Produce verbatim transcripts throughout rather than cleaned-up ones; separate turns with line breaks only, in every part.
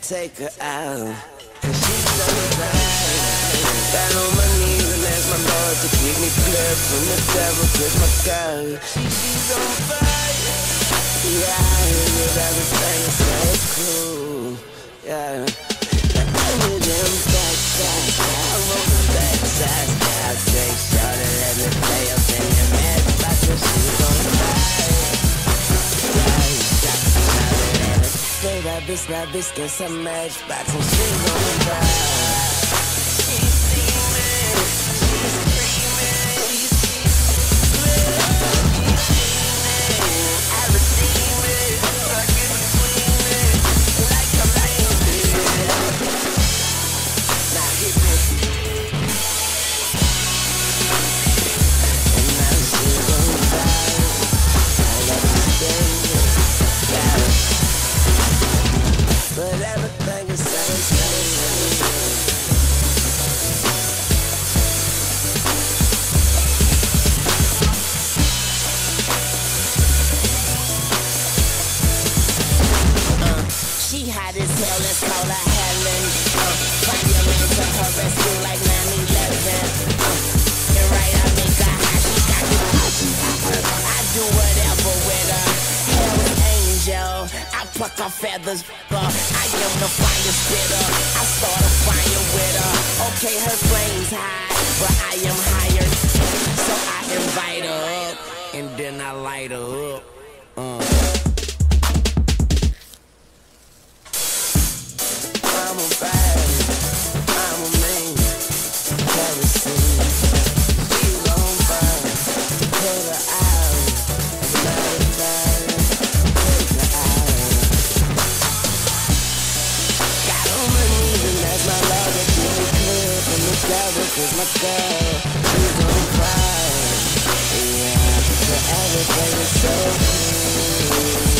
take her out, cause she's on the ride. Down on my knees and ask my Lord to keep me clear from the devil, cause my girl, she, she's on fire. Yeah, I hear everything so cool. Yeah, like I hear them backside, I roll the backside. I say, shawty, let me play up in your matchbox, cause she's on fire. Play that bitch, that bitch gets a matchbox and she's on the ride. She's steaming, she's screaming, she's steaming, I redeem it, fucking between it, like a lion. Now hit me. And now she's on the ride. I love to stay, yeah. But everything is so, so, so. Uh, she hot as hell, let's call her Helen. Uh, Fireman to her rescue like nine eleven. Uh, and right, I make her hot, she got me hot. I do whatever with her. Hell's angel. I pluck her feathers, uh, I am the fire spitter. I start a fire with her. Okay, her flame's high, but I am higher. So I invite her up, and then I light her up. Uh. I'm a bad, I'm a mean, kerosene. She's on fire, put her out, let her die. Cause my girl, she's on fire. Yeah, so everything is so cool.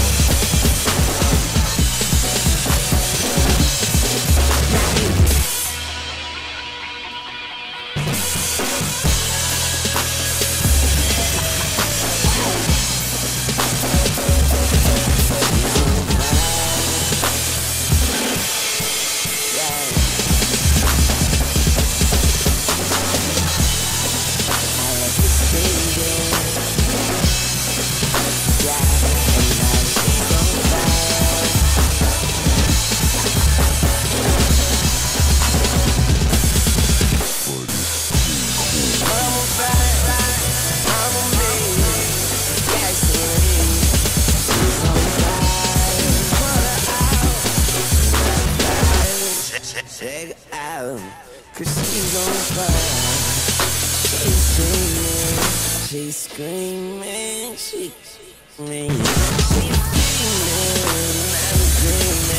Check it out, cause she's on fire. She's screaming, she's screaming, she's screaming, she's screaming, I'm screaming.